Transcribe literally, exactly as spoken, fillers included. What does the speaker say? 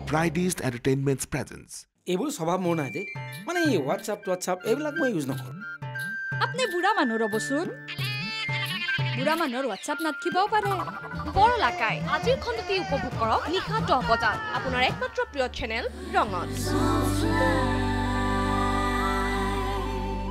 Fridays Entertainment's presence. এইবোৰ স্বভাৱ মোৰ নাই দে মানে এই WhatsApp WhatsApp এইবিলাক মই ইউজ নকৰো আপনি বুঢ়া মানুহ ৰবচোন বুঢ়া মানুহৰ WhatsApp নাথাকিবও পাৰে বৰ লাগাই আজিৰ খণ্ডটি উপভোগ কৰক নিশা দহ বজাত আপোনাৰ একমাত্ৰ প্ৰিয় চেনেল ৰঙত